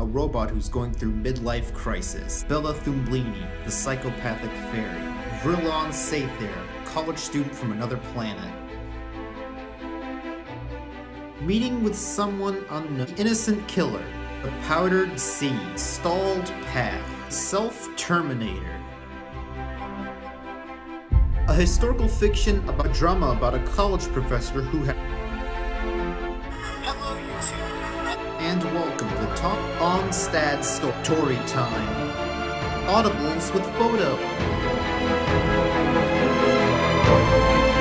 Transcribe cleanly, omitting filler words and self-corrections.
a robot who's going through midlife crisis. Bella Thumblini, the psychopathic fairy. Verlon Sathair, college student from another planet. Meeting with someone unknown. The innocent killer. The powdered seed. Stalled path. Self-terminator. A historical fiction about a drama about a college professor who had... Hello, YouTube. And welcome to Tonstad Storytime. Audibles with photo.